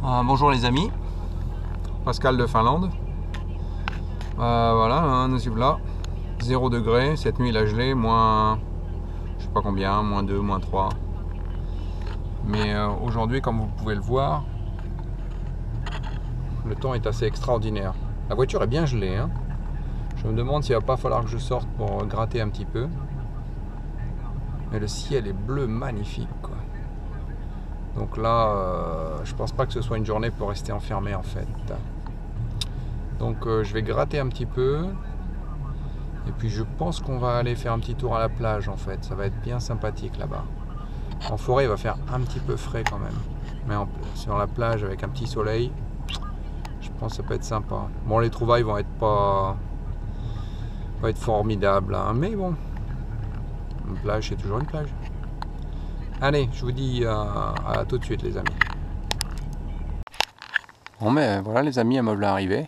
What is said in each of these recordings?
Bonjour les amis, Pascal de Finlande. Voilà, hein, nous y voilà. 0 degré, cette nuit il a gelé, moins je sais pas combien, moins 2, moins 3. Mais aujourd'hui, comme vous pouvez le voir, le temps est assez extraordinaire. La voiture est bien gelée, hein. Je me demande s'il va pas falloir que je sorte pour gratter un petit peu. Mais le ciel est bleu magnifique, quoi. Donc là, je pense pas que ce soit une journée pour rester enfermé en fait. Donc je vais gratter un petit peu. Et puis je pense qu'on va aller faire un petit tour à la plage en fait. Ça va être bien sympathique là-bas. En forêt, il va faire un petit peu frais quand même. Mais sur la plage avec un petit soleil, je pense que ça peut être sympa. Bon, les trouvailles vont être pas être formidables, hein, mais bon, une plage c'est toujours une plage. Allez, je vous dis à tout de suite les amis. Bon mais voilà les amis, me voilà arrivé.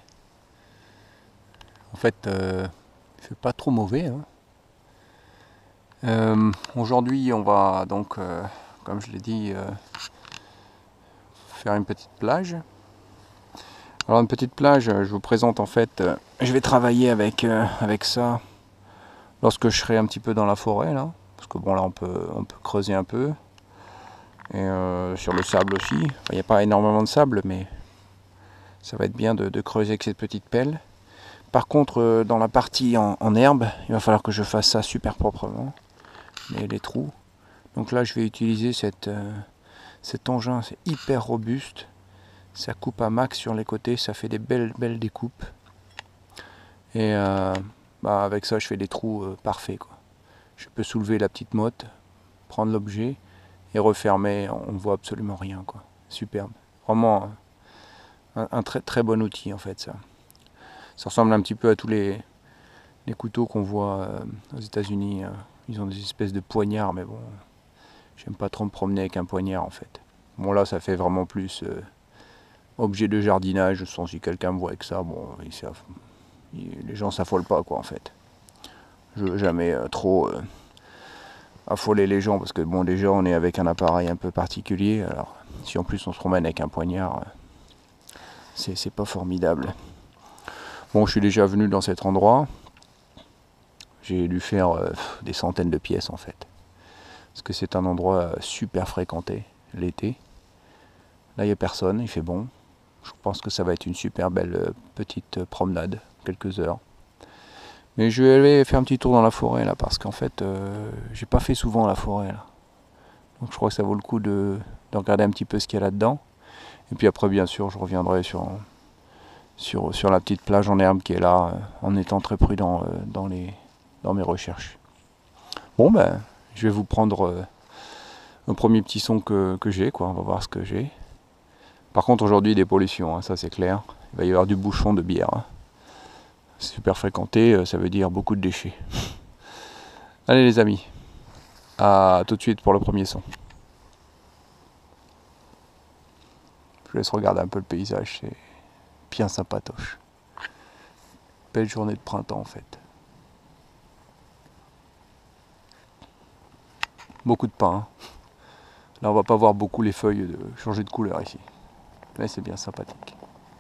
En fait, il fait pas trop mauvais, hein. Aujourd'hui on va donc, comme je l'ai dit, faire une petite plage. Alors une petite plage, je vous présente en fait, je vais travailler avec ça lorsque je serai un petit peu dans la forêt là. Parce que bon là on peut creuser un peu. Et sur le sable aussi. Il n'y a pas énormément de sable, mais ça va être bien de creuser avec cette petite pelle. Par contre, dans la partie en herbe, il va falloir que je fasse ça super proprement. Les trous. Donc là, je vais utiliser cet engin, c'est hyper robuste. Ça coupe à max sur les côtés, ça fait des belles découpes. Et avec ça, je fais des trous parfaits, quoi. Je peux soulever la petite motte, prendre l'objet et refermer, on ne voit absolument rien, quoi. Superbe. Vraiment un très bon outil en fait ça. Ça ressemble un petit peu à tous les couteaux qu'on voit aux États-Unis. Ils ont des espèces de poignards, mais bon, j'aime pas trop me promener avec un poignard en fait. Bon là ça fait vraiment plus objet de jardinage, sans si quelqu'un me voit avec ça, bon, les gens s'affolent pas quoi en fait. Je veux jamais trop affoler les gens parce que bon déjà on est avec un appareil un peu particulier, alors si en plus on se promène avec un poignard, c'est pas formidable. Bon, je suis déjà venu dans cet endroit. J'ai dû faire des centaines de pièces en fait. Parce que c'est un endroit super fréquenté l'été. Là, il n'y a personne, il fait bon. Je pense que ça va être une super belle petite promenade, quelques heures. Mais je vais aller faire un petit tour dans la forêt là, parce qu'en fait, j'ai pas fait souvent la forêt là. Donc je crois que ça vaut le coup de regarder un petit peu ce qu'il y a là-dedans. Et puis après, bien sûr, je reviendrai sur la petite plage en herbe qui est là, en étant très prudent dans mes recherches. Bon ben, je vais vous prendre un premier petit son que j'ai, quoi. On va voir ce que j'ai. Par contre aujourd'hui des pollutions, hein, ça c'est clair. Il va y avoir du bouchon de bière. Hein. Super fréquenté, ça veut dire beaucoup de déchets. Allez les amis, à tout de suite pour le premier son. Je laisse regarder un peu le paysage, c'est bien sympatoche. Belle journée de printemps en fait. Beaucoup de pins. Hein. Là on va pas voir beaucoup les feuilles changer de couleur ici. Mais c'est bien sympathique.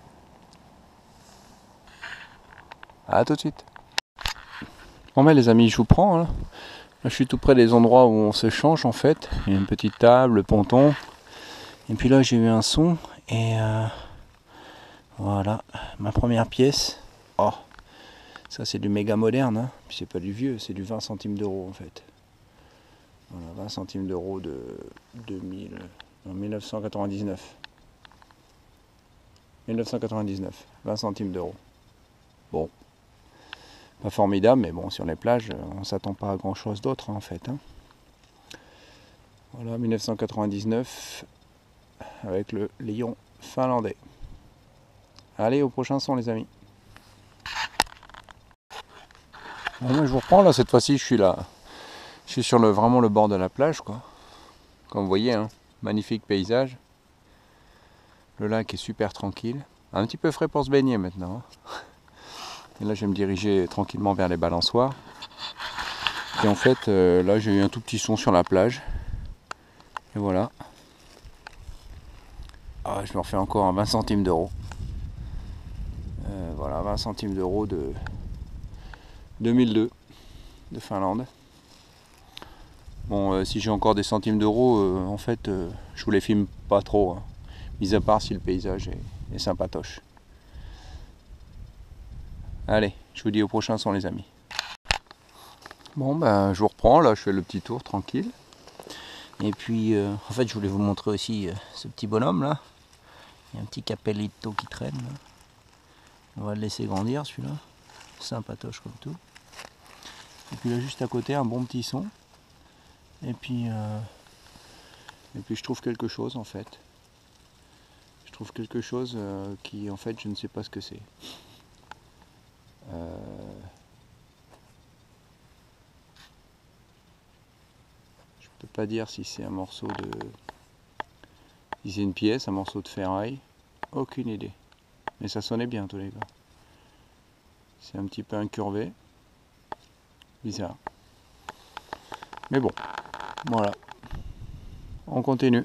A tout de suite. Bon ben les amis, je vous prends. Hein. Là je suis tout près des endroits où on s'échange en fait. Il y a une petite table, le ponton. Et puis là j'ai eu un son et voilà, ma première pièce. Oh, ça c'est du méga moderne. Hein. Puis c'est pas du vieux, c'est du 20 centimes d'euros en fait. Voilà, 20 centimes d'euros de 1999. 1999, 20 centimes d'euros. Bon, pas formidable, mais bon, sur les plages, on s'attend pas à grand chose d'autre hein, en fait. Hein. Voilà, 1999, avec le lion finlandais. Allez, au prochain son les amis. Bon, moi, je vous reprends là, cette fois-ci je suis là. Je suis sur vraiment le bord de la plage, quoi. Comme vous voyez, hein, magnifique paysage. Le lac est super tranquille. Un petit peu frais pour se baigner maintenant. Hein. Et là, je vais me diriger tranquillement vers les balançoires. Et en fait, là, j'ai eu un tout petit son sur la plage. Et voilà. Ah, je me refais encore un 20 centimes d'euros. Voilà, 20 centimes d'euros de 2002 de Finlande. Bon, si j'ai encore des centimes d'euros, en fait, je vous les filme pas trop, hein, mis à part si le paysage est sympatoche. Allez, je vous dis au prochain son les amis. Bon, ben, je vous reprends, là, je fais le petit tour tranquille. Et puis, en fait, je voulais vous montrer aussi ce petit bonhomme là. Il y a un petit capellito qui traîne là. On va le laisser grandir celui-là. Sympatoche comme tout. Et puis là, juste à côté, un bon petit son. Et puis je trouve quelque chose en fait. Je trouve quelque chose qui, en fait, je ne sais pas ce que c'est. Je peux pas dire si c'est un morceau de... Si c'est une pièce, un morceau de ferraille. Aucune idée. Mais ça sonnait bien tous les gars. C'est un petit peu incurvé. Bizarre. Mais bon, voilà. On continue.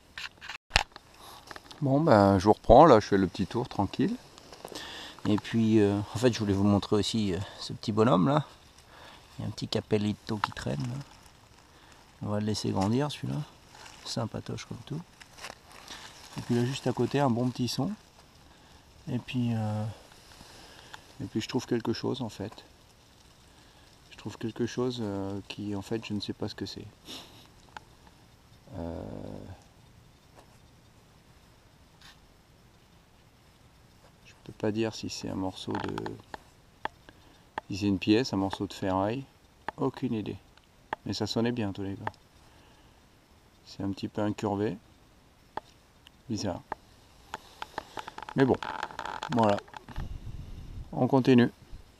Bon, ben, je vous reprends, là, je fais le petit tour tranquille. Et puis, en fait, je voulais vous montrer aussi ce petit bonhomme là. Il y a un petit capellito qui traîne là. On va le laisser grandir celui-là. Sympatoche comme tout. Et puis là, juste à côté, un bon petit son. Et puis je trouve quelque chose en fait. Je trouve quelque chose qui, en fait, je ne sais pas ce que c'est. Je peux pas dire si c'est un morceau de... Si c'est une pièce, un morceau de ferraille. Aucune idée. Mais ça sonnait bien tous les gars. C'est un petit peu incurvé. Bizarre. Mais bon, voilà. On continue.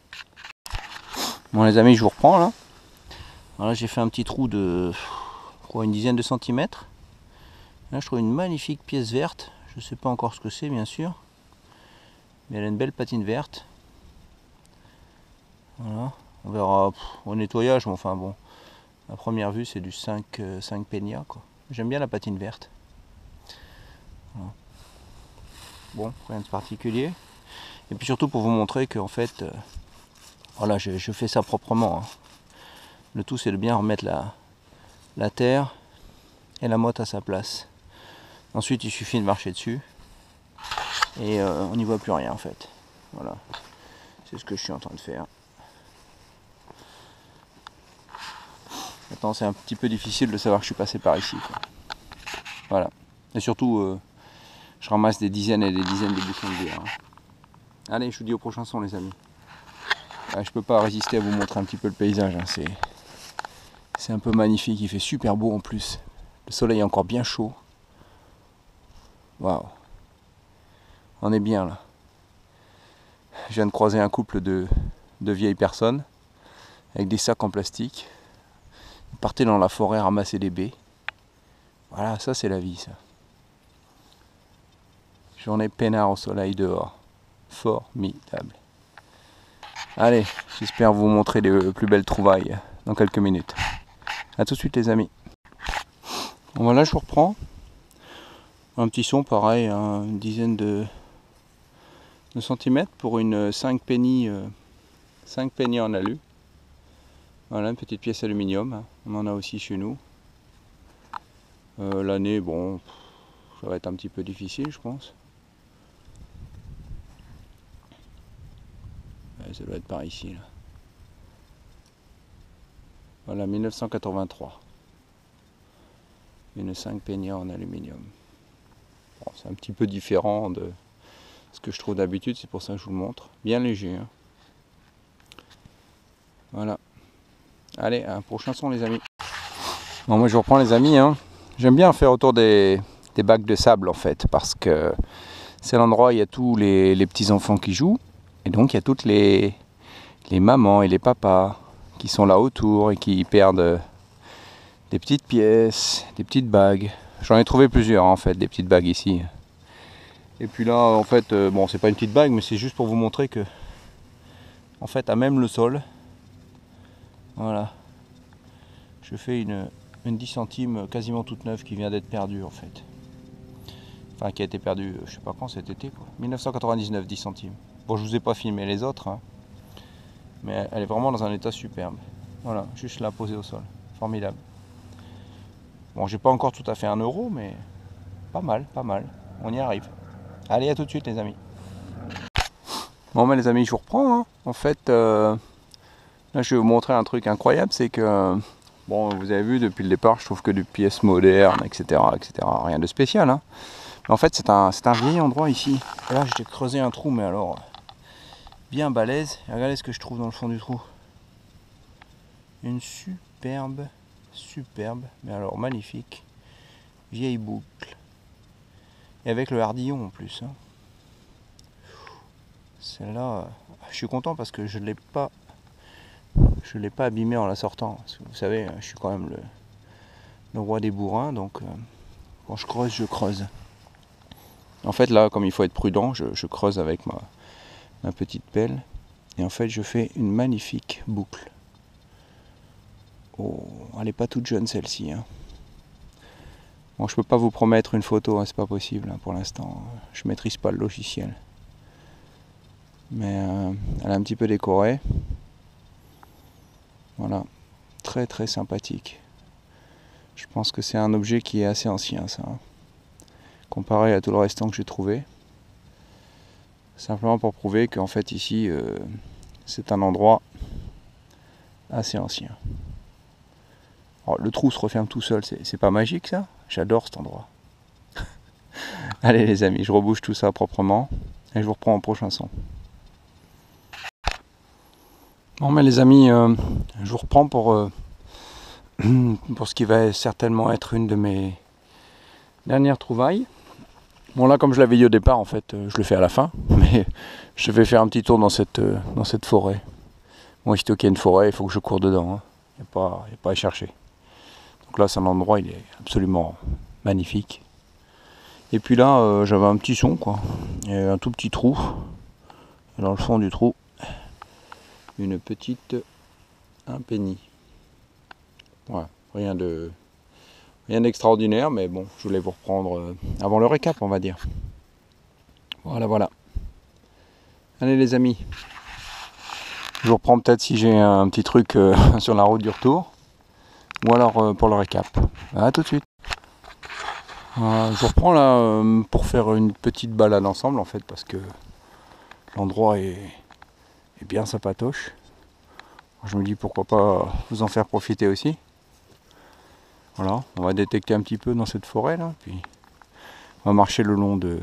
Bon les amis, je vous reprends là. Voilà, j'ai fait un petit trou de, je crois, une dizaine de centimètres. Là, je trouve une magnifique pièce verte. Je ne sais pas encore ce que c'est, bien sûr. Mais elle a une belle patine verte. Voilà. On verra au nettoyage, mais enfin bon. À première vue, c'est du 5 Peña, quoi. J'aime bien la patine verte. Voilà. Bon, rien de particulier. Et puis surtout pour vous montrer que, en fait, voilà, je fais ça proprement, hein. Le tout, c'est de bien remettre la terre et la motte à sa place. Ensuite, il suffit de marcher dessus et on n'y voit plus rien en fait. Voilà, c'est ce que je suis en train de faire. Maintenant, c'est un petit peu difficile de savoir que je suis passé par ici, quoi. Voilà, et surtout, je ramasse des dizaines et des dizaines de bouchons de bière, hein. Allez, je vous dis au prochain son, les amis. Je peux pas résister à vous montrer un petit peu le paysage, hein. C'est un peu magnifique, il fait super beau en plus. Le soleil est encore bien chaud. Waouh. On est bien là. Je viens de croiser un couple de vieilles personnes avec des sacs en plastique. Ils partaient dans la forêt ramasser des baies. Voilà, ça c'est la vie ça. Journée peinard au soleil dehors. Formidable. Allez, j'espère vous montrer les plus belles trouvailles dans quelques minutes. A tout de suite les amis. Bon, voilà, je vous reprends. Un petit son pareil, hein, une dizaine de centimètres pour une 5 penny en alu. Voilà, une petite pièce aluminium, hein. On en a aussi chez nous. L'année, bon, ça va être un petit peu difficile je pense. Ouais, ça doit être par ici là. Voilà, 1983. Une 5 penny en aluminium. Bon, c'est un petit peu différent de ce que je trouve d'habitude, c'est pour ça que je vous le montre. Bien léger, hein. Voilà. Allez, un prochain son les amis. Bon, moi je vous reprends les amis, hein. J'aime bien faire autour des bacs de sable en fait, parce que c'est l'endroit où il y a tous les petits enfants qui jouent, et donc il y a toutes les mamans et les papas qui sont là autour et qui perdent des petites pièces, des petites bagues. J'en ai trouvé plusieurs en fait, des petites bagues ici. Et puis là en fait, bon c'est pas une petite bague, mais c'est juste pour vous montrer que en fait à même le sol, voilà, je fais une 10 centimes quasiment toute neuve qui vient d'être perdue en fait. Enfin, qui a été perdu, je sais pas quand, cet été, quoi. 1999, 10 centimes. Bon, je vous ai pas filmé les autres, hein, mais elle est vraiment dans un état superbe. Voilà, juste là, posée au sol. Formidable. Bon, j'ai pas encore tout à fait 1 euro, mais pas mal, pas mal. On y arrive. Allez, à tout de suite, les amis. Bon, les amis, je vous reprends, hein. En fait, là, je vais vous montrer un truc incroyable, c'est que, bon, vous avez vu, depuis le départ, je trouve que des pièces modernes, etc., rien de spécial, hein. Mais en fait, c'est un vieil endroit ici. Et là, j'ai creusé un trou, mais alors, bien balèze. Et regardez ce que je trouve dans le fond du trou. Une superbe, mais alors magnifique, vieille boucle. Et avec le hardillon en plus, hein. Celle-là, je suis content parce que je l'ai pas abîmée en la sortant. Parce que vous savez, je suis quand même le roi des bourrins, donc quand je creuse. En fait, là, comme il faut être prudent, je creuse avec ma petite pelle. Et en fait, je fais une magnifique boucle. Oh, elle n'est pas toute jeune celle-ci, hein. Bon, je peux pas vous promettre une photo, hein, c'est pas possible, hein, pour l'instant. Je maîtrise pas le logiciel. Mais elle est un petit peu décorée. Voilà, très très sympathique. Je pense que c'est un objet qui est assez ancien, ça, hein, comparé à tout le restant que j'ai trouvé. Simplement pour prouver qu'en fait ici, c'est un endroit assez ancien. Alors, le trou se referme tout seul, c'est pas magique ça? J'adore cet endroit. Allez les amis, je rebouche tout ça proprement et je vous reprends au prochain son. Bon mais les amis, je vous reprends pour ce qui va certainement être une de mes dernières trouvailles. Bon là, comme je l'avais dit au départ, en fait, je le fais à la fin, mais je vais faire un petit tour dans cette forêt. Bon, aussitôt qu'il y a une forêt, il faut que je cours dedans, hein. Il n'y a pas à chercher. Donc là, c'est un endroit, il est absolument magnifique. Et puis là, j'avais un petit son, quoi. Il y a un tout petit trou. Et dans le fond du trou, une petite un penny. Voilà, rien d'extraordinaire, mais bon, je voulais vous reprendre avant le récap, on va dire. Voilà. Allez les amis, je vous reprends peut-être si j'ai un petit truc sur la route du retour, ou alors pour le récap. A tout de suite. Je vous reprends là pour faire une petite balade ensemble en fait, parce que l'endroit est bien sympatoche. Je me dis pourquoi pas vous en faire profiter aussi. Voilà, on va détecter un petit peu dans cette forêt là, puis on va marcher le long de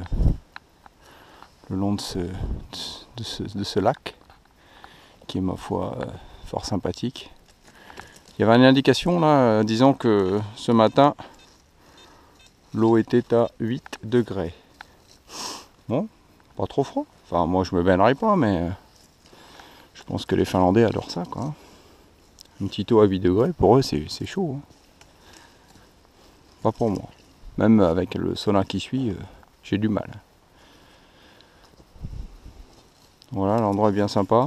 ce lac, qui est ma foi fort sympathique. Il y avait une indication là, disant que ce matin, l'eau était à 8 degrés. Bon, pas trop froid. Enfin, moi je me baignerai pas, mais je pense que les Finlandais adorent ça, quoi. Une petite eau à 8 degrés, pour eux c'est chaud, hein. Pas pour moi. Même avec le sauna qui suit, j'ai du mal. Voilà, l'endroit est bien sympa.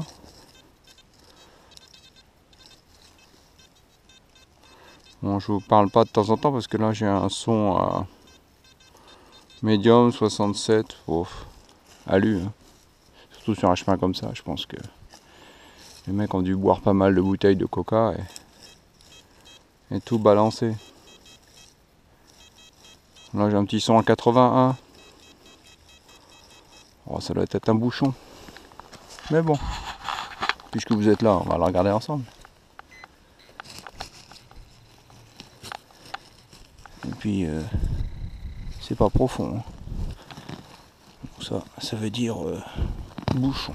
Bon, je vous parle pas de temps en temps parce que là j'ai un son à médium 67, alu, hein. Surtout sur un chemin comme ça, je pense que les mecs ont dû boire pas mal de bouteilles de coca et tout balancer. Là j'ai un petit son à 81. Oh, ça doit être un bouchon. Mais bon, puisque vous êtes là, on va le regarder ensemble. Et puis, c'est pas profond, hein. Donc ça veut dire bouchon.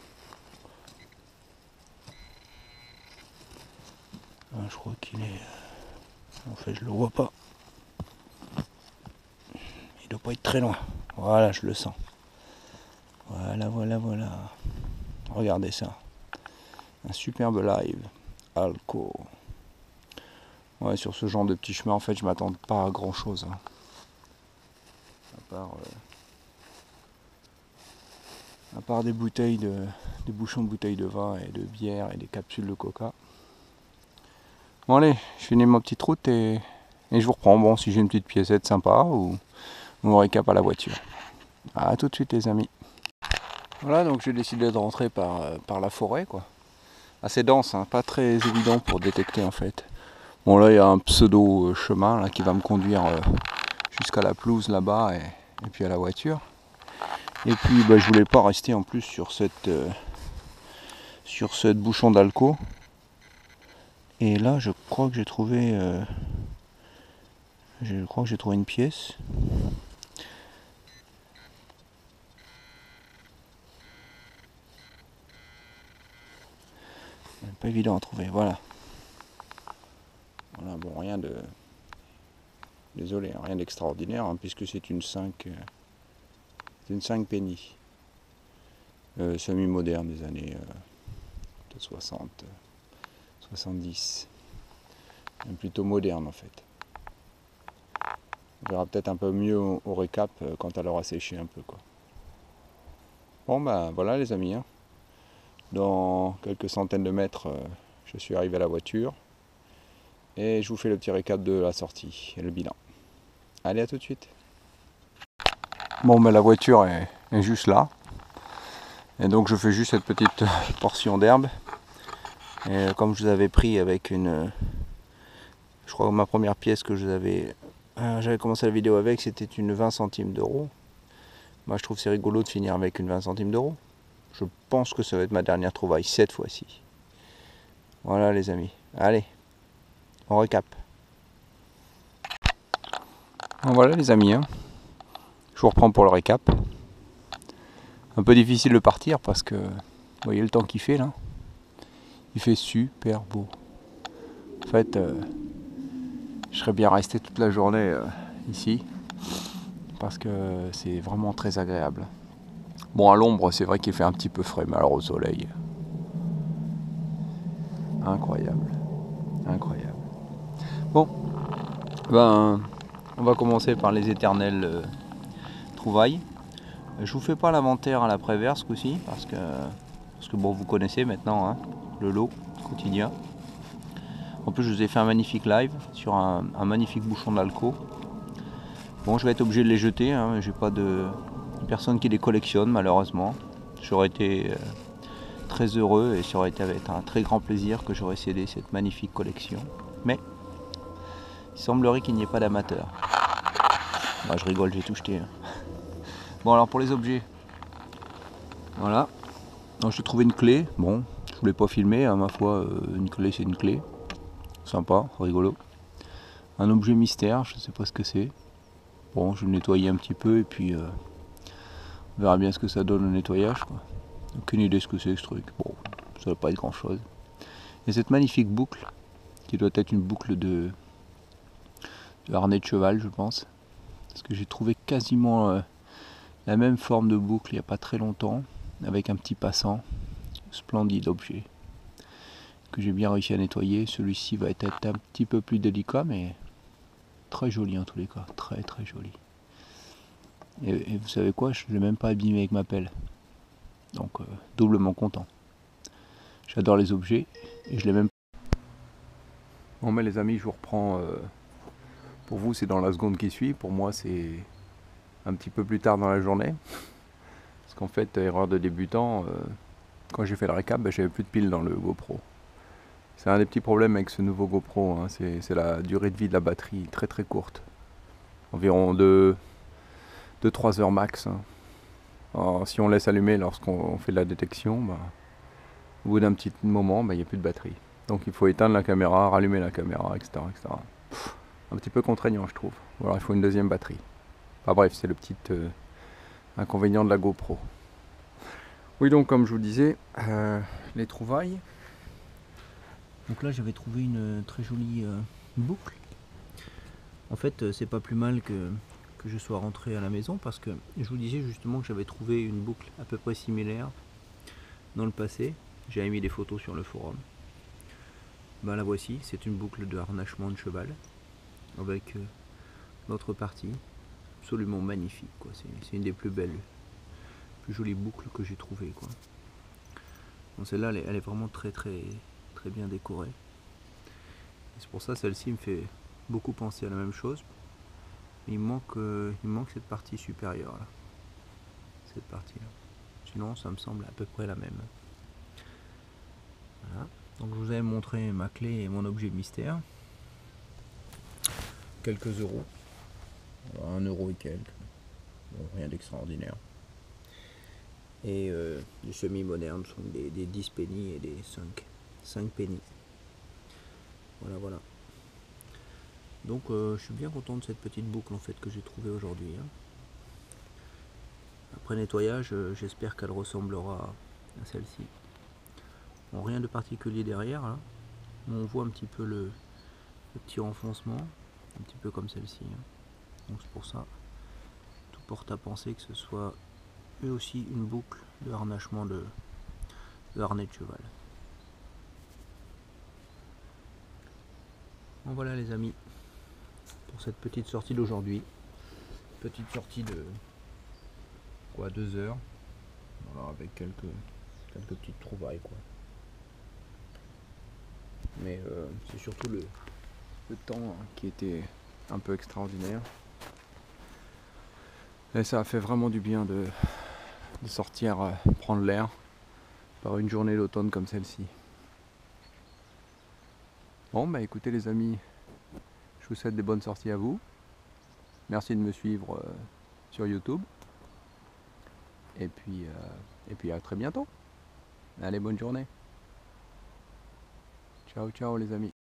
Ah, je crois qu'il est... En fait, je le vois pas. Il doit pas être très loin. Voilà, je le sens. Voilà. Regardez ça. Un superbe live. Alco. Ouais, sur ce genre de petit chemin, en fait, je m'attends pas à grand chose, hein. À part des bouchons de bouteilles de vin et de bière et des capsules de coca. Bon allez, je finis ma petite route et je vous reprends. Bon, si j'ai une petite piécette sympa ou on récap à la voiture. À tout de suite les amis. Voilà, donc j'ai décidé de rentrer par la forêt, quoi. Assez dense, hein, pas très évident pour détecter en fait. Bon là il y a un pseudo chemin là, qui va me conduire jusqu'à la pelouse là-bas et puis à la voiture. Et puis bah, je voulais pas rester en plus sur cette bouchon d'Alco. Et là je crois que j'ai trouvé une pièce. Pas évident à trouver, voilà. Voilà, bon, rien de... Désolé, hein, rien d'extraordinaire, hein, puisque c'est une 5 penny. Semi-moderne des années 60, 70. Plutôt moderne en fait. On verra peut-être un peu mieux au récap quand elle aura séché un peu, quoi. Bon bah voilà les amis, hein. Dans quelques centaines de mètres, je suis arrivé à la voiture. Et je vous fais le petit récap de la sortie et le bilan. Allez, à tout de suite. Bon, ben la voiture est juste là. Et donc je fais juste cette petite portion d'herbe. Et comme je vous avais pris avec une... Je crois que ma première pièce que j'avais commencé la vidéo avec, c'était une 20 centimes d'euros. Moi je trouve c'est rigolo de finir avec une 20 centimes d'euros. Je pense que ça va être ma dernière trouvaille cette fois-ci. Voilà les amis. Allez, on récap. Voilà les amis, hein. Je vous reprends pour le récap. Un peu difficile de partir parce que vous voyez le temps qu'il fait là. Il fait super beau. En fait, je serais bien resté toute la journée ici parce que c'est vraiment très agréable. Bon, à l'ombre, c'est vrai qu'il fait un petit peu frais, mais alors au soleil, incroyable, incroyable. Bon, ben, on va commencer par les éternelles trouvailles. Je vous fais pas l'inventaire à l'après-vert ce coup-ci parce que bon, vous connaissez maintenant, hein, le lot quotidien. En plus, je vous ai fait un magnifique live sur un magnifique bouchon d'Alco. Bon, je vais être obligé de les jeter, hein. J'ai pas de personne qui les collectionne malheureusement. J'aurais été très heureux et ça aurait été avec un très grand plaisir que j'aurais cédé cette magnifique collection. Mais il semblerait qu'il n'y ait pas d'amateurs. Bah, je rigole, j'ai tout jeté, hein. Bon, alors pour les objets, voilà. Donc, j'ai trouvé une clé. Bon, je voulais pas filmer, hein, ma foi, une clé c'est une clé. Sympa, rigolo. Un objet mystère, je sais pas ce que c'est. Bon, je vais le nettoyer un petit peu et puis on verra bien ce que ça donne au nettoyage, quoi. Aucune idée ce que c'est ce truc. Bon, ça va pas être grand chose. Et cette magnifique boucle, qui doit être une boucle de harnais de cheval, je pense. Parce que j'ai trouvé quasiment la même forme de boucle il n'y a pas très longtemps, avec un petit passant. Splendide objet que j'ai bien réussi à nettoyer. Celui-ci va être un petit peu plus délicat, mais très joli en tous les cas, très très joli. Et vous savez quoi, je ne l'ai même pas abîmé avec ma pelle, donc doublement content. J'adore les objets et je l'ai même. Bon mais les amis, je vous reprends. Pour vous c'est dans la seconde qui suit, pour moi c'est un petit peu plus tard dans la journée. Parce qu'en fait, erreur de débutant, quand j'ai fait le récap, j'avais plus de piles dans le GoPro. C'est un des petits problèmes avec ce nouveau GoPro, hein, c'est la durée de vie de la batterie très très courte. Environ 2-3 heures max, hein. Alors, si on laisse allumer lorsqu'on fait de la détection, au bout d'un petit moment, il n'y a plus de batterie. Donc il faut éteindre la caméra, rallumer la caméra, etc. etc. Un petit peu contraignant je trouve. Ou alors il faut une deuxième batterie. Enfin bref, c'est le petit inconvénient de la GoPro. Oui, donc comme je vous disais, les trouvailles. Donc là j'avais trouvé une très jolie boucle. En fait c'est pas plus mal que je sois rentré à la maison parce que je vous disais justement que j'avais trouvé une boucle à peu près similaire dans le passé. J'avais mis des photos sur le forum. La voici, c'est une boucle de harnachement de cheval avec l'autre partie, absolument magnifique, quoi. C'est une des plus belles, plus jolies boucles que j'ai trouvées, quoi. Bon, celle-là elle est vraiment très très très bien décorée. C'est pour ça celle-ci me fait beaucoup penser à la même chose. Mais il manque cette partie supérieure là. Cette partie là. Sinon ça me semble à peu près la même. Voilà. Donc je vous avais montré ma clé et mon objet mystère. Quelques euros. 1 euro et quelques. Bon, rien d'extraordinaire. Et les semi-modernes sont des 10 pennies et des 5 pennies. Voilà, voilà. Donc je suis bien content de cette petite boucle en fait que j'ai trouvée aujourd'hui. Hein. Après nettoyage, j'espère qu'elle ressemblera à celle-ci. Bon, rien de particulier derrière là. On voit un petit peu le petit renfoncement, un petit peu comme celle-ci. Hein. Donc c'est pour ça, tout porte à penser que ce soit eux aussi une boucle de harnachement de harnais de cheval. Bon voilà les amis, pour cette petite sortie d'aujourd'hui. Petite sortie de quoi, 2 heures. Voilà, avec quelques petites trouvailles quoi. Mais c'est surtout le temps qui était un peu extraordinaire. Et ça a fait vraiment du bien de sortir prendre l'air par une journée d'automne comme celle-ci. Bon bah écoutez les amis, je vous souhaite des bonnes sorties à vous. Merci de me suivre sur YouTube. Et puis à très bientôt. Allez, bonne journée. Ciao ciao les amis.